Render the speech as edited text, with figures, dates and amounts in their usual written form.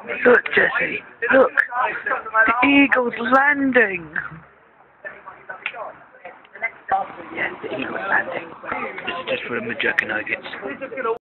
Look, Jesse, look! The eagle's landing! Yeah, the eagle's landing. This is just for the Mcjuggernuggets.